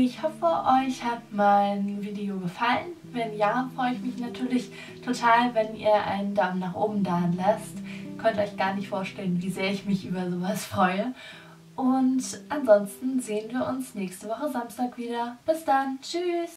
Ich hoffe, euch hat mein Video gefallen. Wenn ja, freue ich mich natürlich total, wenn ihr einen Daumen nach oben da lasst. Ihr könnt euch gar nicht vorstellen, wie sehr ich mich über sowas freue. Und ansonsten sehen wir uns nächste Woche Samstag wieder. Bis dann. Tschüss.